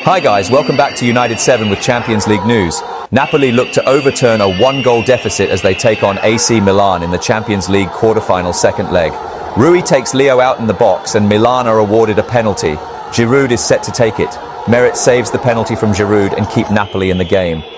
Hi guys, welcome back to United 7 with Champions League news. Napoli look to overturn a one-goal deficit as they take on AC Milan in the Champions League quarter-final second leg. Rui takes Leo out in the box and Milan are awarded a penalty. Giroud is set to take it. Merit saves the penalty from Giroud and keep Napoli in the game.